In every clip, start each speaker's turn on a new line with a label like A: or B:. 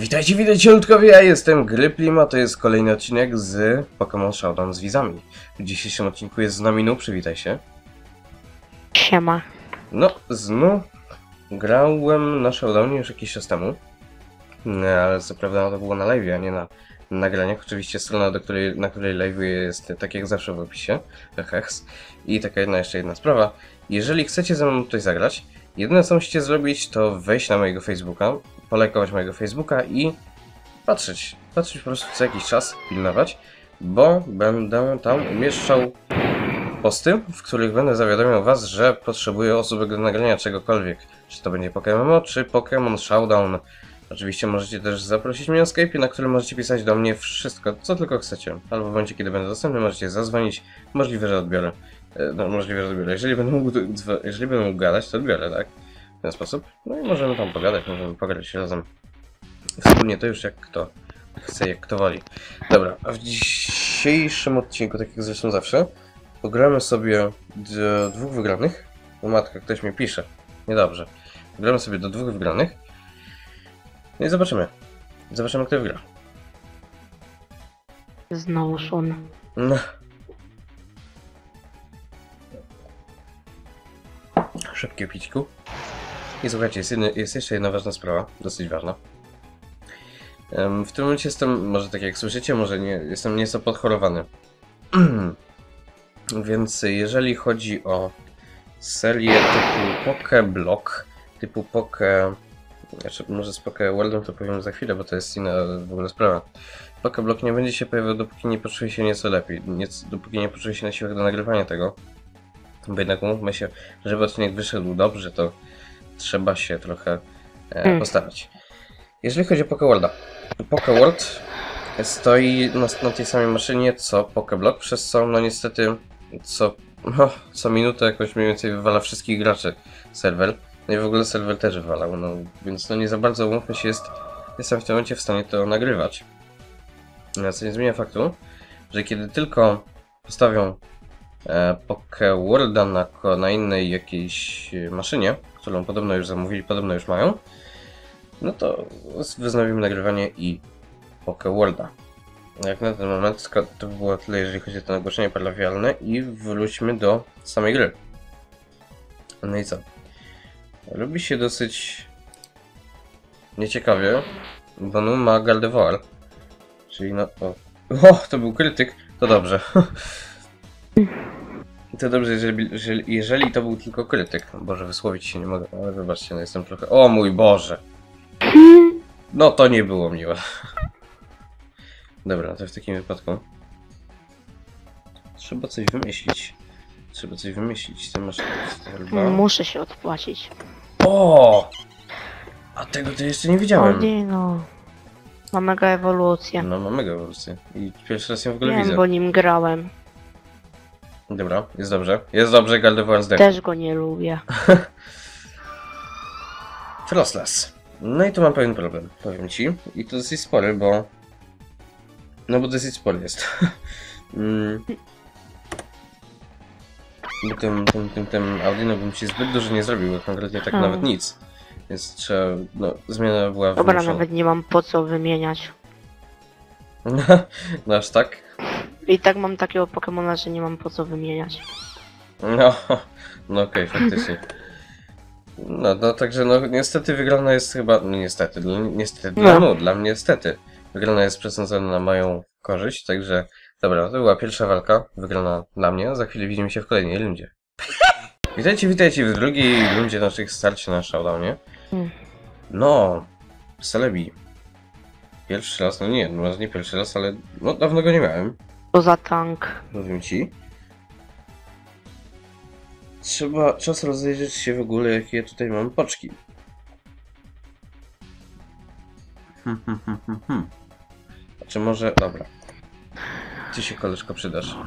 A: Witajcie ludkowie, ja jestem Gryplim, a to jest kolejny odcinek z Pokémon Showdown z wizami. W dzisiejszym odcinku jest z nami Nu, przywitaj się.
B: Siema.
A: No, z Nu grałem na Showdownie już jakiś czas temu, ale co prawda to było na live, a nie na nagraniach. Oczywiście strona, na której live jest tak jak zawsze w opisie, hex. I taka jeszcze jedna sprawa. Jeżeli chcecie ze mną tutaj zagrać, jedyne co musicie zrobić to wejść na mojego Facebooka, polajkować mojego Facebooka i patrzeć po prostu co jakiś czas, pilnować, bo będę tam umieszczał posty, w których będę zawiadamiał was, że potrzebuję osób do nagrania czegokolwiek. Czy to będzie Pokémon, czy Pokémon Showdown. Oczywiście możecie też zaprosić mnie na Skype, na którym możecie pisać do mnie wszystko, co tylko chcecie. Albo w momencie, kiedy będę dostępny, możecie zadzwonić. Możliwe, że odbiorę. No, możliwe, że odbiorę. Jeżeli będę mógł gadać, to odbiorę, tak? W ten sposób. No i możemy tam pogadać, możemy pogadać razem. Wspólnie to już jak kto chce, jak kto woli. Dobra, a w dzisiejszym odcinku, tak jak zresztą zawsze, pogramy sobie do dwóch wygranych. O matka, ktoś mi pisze. Niedobrze. Gramy sobie do dwóch wygranych. No i zobaczymy. Zobaczymy, kto wygra.
B: Znowu szun.
A: No. Szybkie pićku. I słuchajcie, jest jeszcze jedna ważna sprawa, dosyć ważna. W tym momencie jestem, może tak jak słyszycie, może nie, jestem nieco podchorowany. Więc jeżeli chodzi o serię typu Pokéblock, typu znaczy może z Pokéworldem to powiem za chwilę, bo to jest inna w ogóle sprawa. Pokéblock nie będzie się pojawiał, dopóki nie poczuje się nieco lepiej, dopóki nie poczuje się na siłach do nagrywania tego. Bo jednak umówmy się, żeby odcinek wyszedł dobrze, to trzeba się trochę postarać. Jeżeli chodzi o Pokéworlda, Pokéworld stoi na tej samej maszynie co Pokéblock, przez co no niestety co minutę jakoś mniej więcej wywala wszystkich graczy serwer. No i w ogóle serwer też wywalał, no więc no nie za bardzo, umówmy się, jestem w tym momencie w stanie to nagrywać. No, co nie zmienia faktu, że kiedy tylko postawią Pokéworlda na innej jakiejś maszynie, którą podobno już zamówili, podobno już mają, no to wznowimy nagrywanie i Pokéworlda. Jak na ten moment to by było tyle, jeżeli chodzi o to nagłoszenie parafialne, i wróćmy do samej gry. No i co? Robi się dosyć nieciekawie, bo Nu ma Gardevoir, czyli no... to był krytyk, to dobrze. To dobrze, jeżeli to był tylko krytyk. Boże, wysłowić się nie mogę, ale wybaczcie, no jestem trochę... O mój Boże! No to nie było miłe. Dobra, to w takim wypadku trzeba coś wymyślić. Ty masz chyba...
B: Muszę się odpłacić.
A: O! A tego to jeszcze nie widziałem.
B: O nie no. Ma mega ewolucję.
A: No, mam mega ewolucję. I pierwszy raz ją w ogóle
B: Wiem,
A: widzę.
B: bo nim grałem.
A: Dobra, jest dobrze. Jest dobrze, Gardevoir zdechł.
B: Też go nie lubię.
A: Frostlass. No i tu mam pewien problem, powiem ci. I to dosyć spory, bo... No bo dosyć spory jest. Bo tym Audino bym ci zbyt dużo nie zrobił, konkretnie tak nawet nic. Więc trzeba... No, zmiana była
B: Dobra,
A: wymuszona.
B: nawet nie mam po co wymieniać.
A: No aż tak?
B: I tak mam takiego Pokemona, że nie mam po co wymieniać.
A: No okej, faktycznie. No także no niestety wygrana jest chyba... No niestety, dla mnie niestety. Wygrana jest przesądzona na moją korzyść, także... Dobra, to była pierwsza walka, wygrana dla mnie. Za chwilę widzimy się w kolejnej rundzie. Witajcie w drugiej rundzie naszych starć na Showdownie. No, Celebi. Pierwszy raz, no nie, może nie pierwszy raz, ale no dawno go nie miałem.
B: Co za tank.
A: Powiem ci. Trzeba czas rozejrzeć się w ogóle, jakie tutaj mam poczki. Znaczy może... Dobra. Ty się, koleżko, przydasz.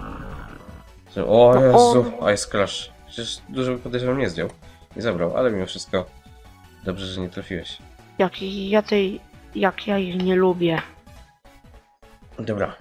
A: O Jezu, Ice Crash. Przecież dużo by, podejrzewam, nie zdjął. Nie zabrał, ale mimo wszystko dobrze, że nie trafiłeś.
B: Jak ja ich nie lubię.
A: Dobra.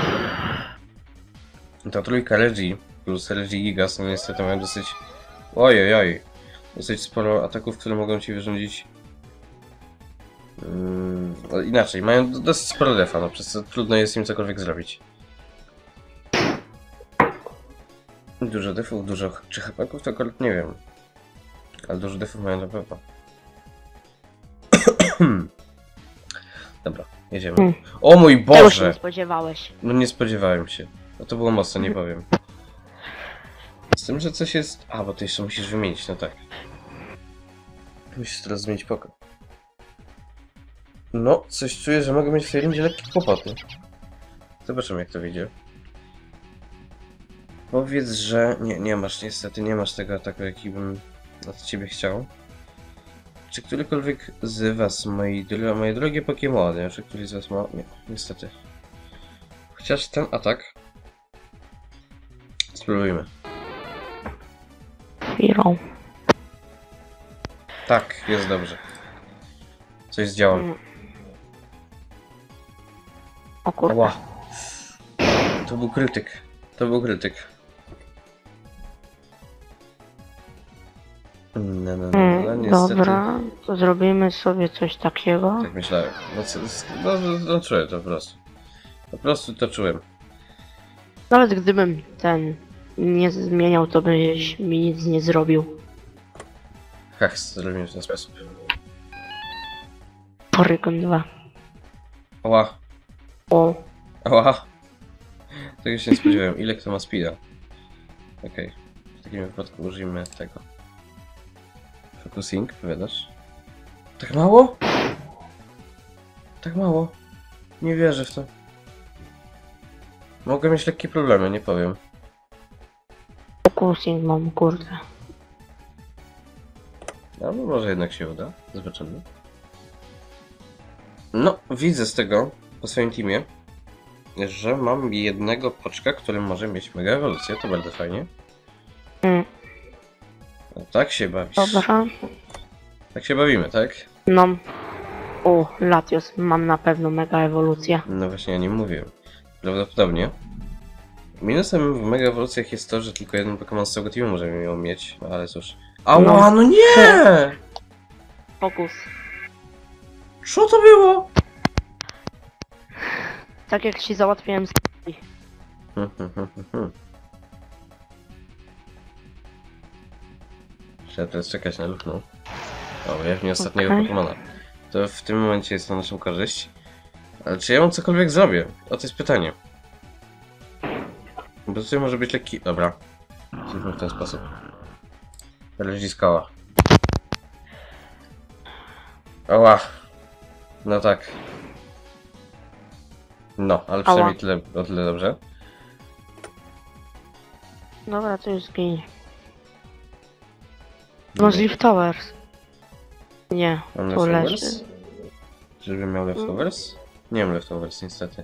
A: Ta trójka Reggie plus Reggie Gigas, no niestety mają dosyć... Ojej, dosyć sporo ataków, które mogą ci wyrządzić Inaczej, mają dosyć sporo defa, no przez co trudno jest im cokolwiek zrobić. Dużo defów, dużo czy hapaków, to akurat nie wiem. Ale dużo defów mają na pewno. Dobra, jedziemy. O mój
B: Tego się nie
A: Boże!
B: spodziewałeś.
A: No nie spodziewałem się. No to było mocno, nie powiem. Z tym, że coś jest... A, bo ty jeszcze musisz wymienić, no tak. Musisz teraz zmienić pokój. No, coś czuję, że mogę mieć w tej rundzie lekkie kłopoty. Zobaczymy, jak to wyjdzie. Powiedz, że... Nie masz, niestety nie masz tego ataku, jaki bym od ciebie chciał. Czy którykolwiek z was, moje drogie Pokemony, czy któryś z was ma... Nie, niestety. Chociaż ten atak... Spróbujmy.
B: Chwilą.
A: Tak, jest dobrze. Coś zdziałam.
B: O kurde.
A: Ła. To był krytyk. To był krytyk. No, niestety.
B: Dobra, to zrobimy sobie coś takiego.
A: Tak myślałem. No, czułem to po prostu. Po prostu to czułem.
B: Nawet gdybym ten nie zmieniał, to byś mi nic nie zrobił.
A: Hach, zrobimy w ten sposób.
B: Porygon 2.
A: Ała.
B: O,
A: Ała. Tego się nie spodziewałem. Ile kto ma speeda? Okej. W takim wypadku użyjmy tego. Focusing, powiadasz? Tak mało? Tak mało? Nie wierzę w to. Mogę mieć lekkie problemy, nie powiem.
B: focusing mam, kurde.
A: No, może jednak się uda. Zobaczymy. No, widzę z tego, po swoim teamie, że mam jednego poczka, który może mieć mega ewolucję. To bardzo fajnie. No, tak się bawisz.
B: Dobra.
A: Tak się bawimy, tak?
B: No. O, Latios, mam na pewno mega ewolucję.
A: No właśnie, ja nie mówię. Prawdopodobnie. Minusem w mega ewolucjach jest to, że tylko jeden Pokémon z całego teamu możemy ją mieć, no ale cóż. Ała, no nie!
B: Fokus.
A: Co to było?
B: Tak jak ci załatwiłem z...
A: Trzeba teraz czekać na lukną. O, ujawni ostatniego
B: Okej.
A: Pokemona. To w tym momencie jest na naszą korzyść. Ale czy ja mam cokolwiek zrobię? O, to jest pytanie. Bo tutaj może być lekki... Dobra. Zróbmy w ten sposób. Leziskała. Ała. No tak. No, ale przynajmniej tyle, o tyle dobrze.
B: Dobra, to już zginie. No z Leaf Towers. Nie,
A: Mam
B: tu leży.
A: leftovers? Żeby miał leftovers? Nie mam leftovers, niestety.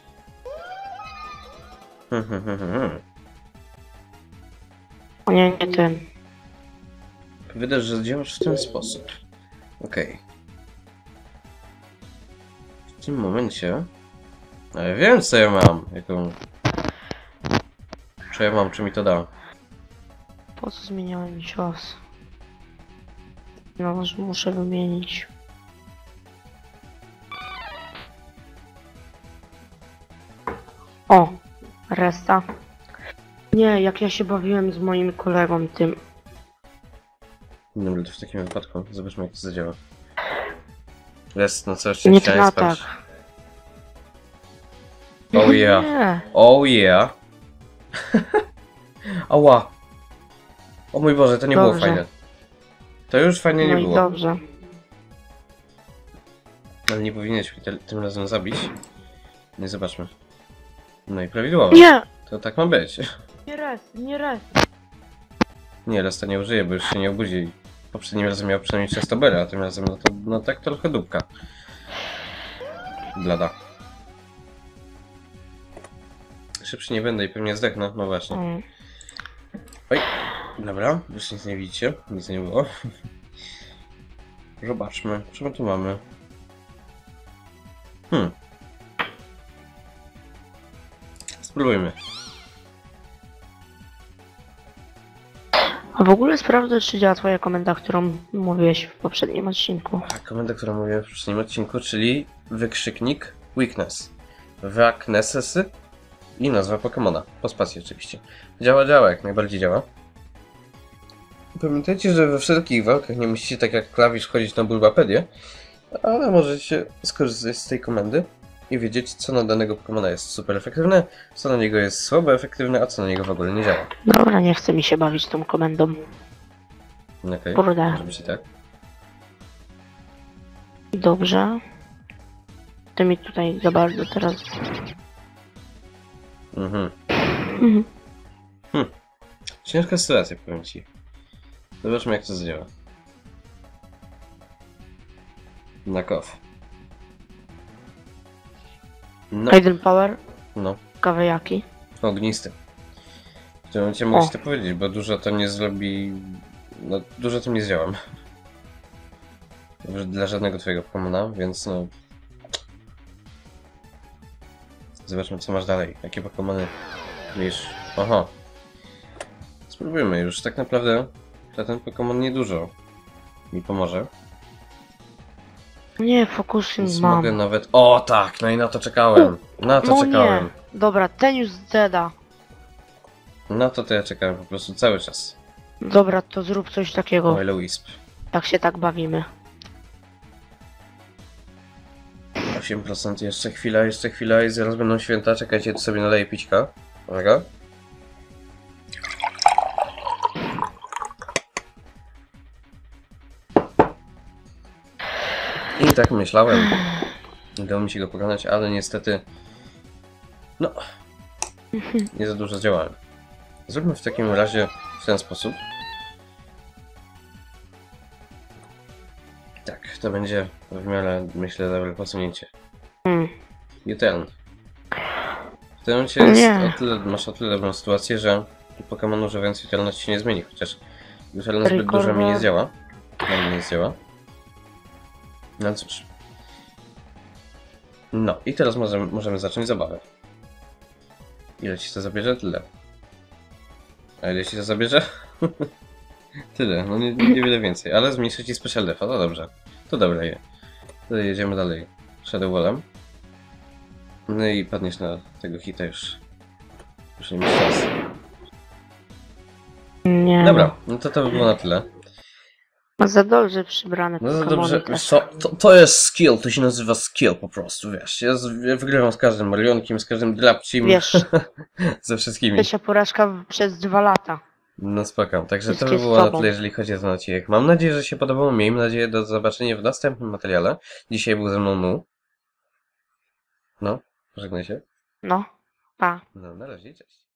B: O nie, nie ten.
A: Wydasz, że działasz w ten sposób. Okej. W tym momencie... Ale wiem, co ja mam. Jaką... Co ja mam, czy mi to da.
B: Po co zmieniałem cios? No, może muszę wymienić. O! Resta. Nie, jak ja się bawiłem z moim kolegą tym.
A: Dobra, to w takim wypadku zobaczmy, jak to zadziała. Jest, no co
B: Nie
A: szczęście,
B: ten
A: jest
B: atak.
A: Oh yeah.
B: Nie.
A: Oh yeah. Ała. O mój Boże, to nie było
B: Dobrze.
A: fajne. To już fajnie
B: No
A: nie
B: i
A: było.
B: dobrze.
A: Ale nie powinieneś mnie tym razem zabić. No i zobaczmy. No i prawidłowo.
B: Nie!
A: To tak ma być.
B: Nie res, nie res.
A: Nie, Lesta nie użyje, bo już się nie obudzi. Poprzednim razem miał przynajmniej Chestobera, a tym razem no to no tak trochę dupka. Blada. Szybszy nie będę i pewnie zdechnę, no właśnie. Oj, dobra, już nic nie widzicie, nic nie było. Zobaczmy, co my tu mamy. Spróbujmy.
B: A w ogóle sprawdzę, czy działa twoja komenda, którą mówiłeś w poprzednim odcinku.
A: A komenda, którą mówiłem w poprzednim odcinku, czyli wykrzyknik weakness. Weaknesses i nazwa Pokemona. Po spacji oczywiście. Działa, jak najbardziej działa. Pamiętajcie, że we wszelkich walkach nie musicie tak jak klawisz chodzić na Bulbapedię, ale możecie skorzystać z tej komendy i wiedzieć, co na danego Pokemona jest super efektywne, co na niego jest słabo efektywne, a co na niego w ogóle nie działa.
B: Dobra, nie chce mi się bawić tą komendą.
A: Okej,
B: Kurde.
A: może być i tak.
B: Dobrze. Ty mi tutaj za bardzo teraz...
A: Mhm.
B: Mhm.
A: Ciężka sytuacja, powiem ci. Zobaczmy, jak to zadziała. Na kof. No,
B: Hidden Power,
A: no,
B: kawejaki.
A: ognisty. W tym momencie mogę ci to powiedzieć, bo dużo to nie zrobi... No, dużo tym nie zdziałam. Dla żadnego twojego Pokemona, więc no... Zobaczmy, co masz dalej. Jakie Pokemony wiesz. Oho. Spróbujmy już. Tak naprawdę ten Pokemon niedużo mi pomoże.
B: Nie, Focusing
A: Więc
B: mam.
A: mogę nawet... O tak! No i na to czekałem. Na to
B: No
A: czekałem.
B: nie. Dobra, ten już zeda.
A: Na to ja czekałem po prostu cały czas.
B: Dobra, to zrób coś takiego.
A: Oil Wisp.
B: Jak się tak bawimy.
A: 8% jeszcze chwila i zaraz będą święta. Czekajcie, tu sobie naleję pićka. Uwaga. I tak myślałem. Udało mi się go pokonać, ale niestety... No... Nie za dużo zdziałałem. Zróbmy w takim razie w ten sposób. Tak, to będzie w miarę, myślę, dobre posunięcie. U-turn. W tym momencie jest masz o tyle dobrą sytuację, że Pokémon używając U-turn się nie zmieni, chociaż U-turn zbyt dużo mi nie zdziała. Na mnie nie zdziała. No cóż. No i teraz możemy zacząć zabawę. Ile ci to zabierze? Tyle. A ile ci to zabierze? Tyle, no niewiele więcej, ale zmniejszy ci special defa, no dobrze. To dobre. To jedziemy dalej. Shadow Wallem. No i padniesz na tego hita już. Już nie masz czas.
B: Nie.
A: Dobra, no to by było na tyle.
B: Ma za dobrze przybrane
A: No to
B: Pokemony
A: dobrze,
B: też.
A: wiesz co, to jest skill, to się nazywa skill po prostu, wiesz. Ja wygrywam z każdym Marionkiem, z każdym Drapcim,
B: Wiesz,
A: ze wszystkimi.
B: trzecia porażka przez 2 lata.
A: No spoko, także to by
B: Wszystkie z
A: było na
B: tobą.
A: tyle, jeżeli chodzi o ten odcinek. Mam nadzieję, że się podobało, miejmy nadzieję do zobaczenia w następnym materiale. Dzisiaj był ze mną Nu. No, żegnaj się.
B: No, pa.
A: No, na razie, cześć.